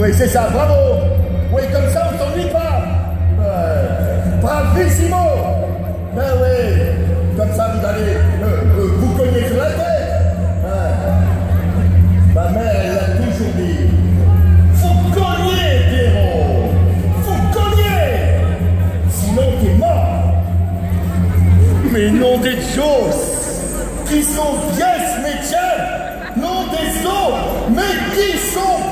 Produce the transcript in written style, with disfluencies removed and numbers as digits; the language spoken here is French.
Oui, c'est ça, bravo. Oui, comme ça, on s'ennuie pas. Bravissimo. Ben oui, comme ça, vous allez vous cogner sur la tête. Ma mère, elle l'a toujours dit. Faut cogner, Pierrot. Faut cogner. Sinon, t'es mort. Mais nom des choses qui sont bien ce métier. Non des autres, mais qui sont